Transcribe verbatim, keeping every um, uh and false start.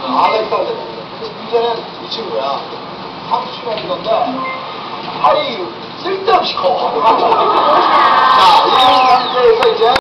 아가 있다고 그랬는데. 문제는 이 친구야. 삼 주 시간이던데 팔이 쓸데없이 커.